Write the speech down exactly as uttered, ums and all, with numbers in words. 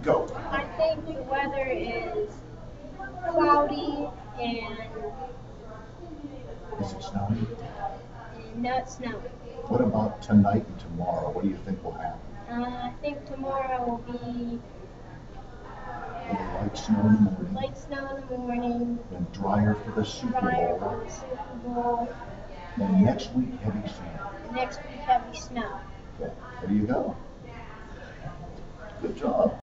Go. I think the weather is cloudy and, Is it snowing? and not snowing. What about tonight and tomorrow? What do you think will happen? Uh, I think tomorrow will be Little light snow in the morning, light snow in the morning, then drier for the Super drier Bowl, for the Super Bowl, and next week heavy snow. next week heavy snow. Okay, there you go. Good job.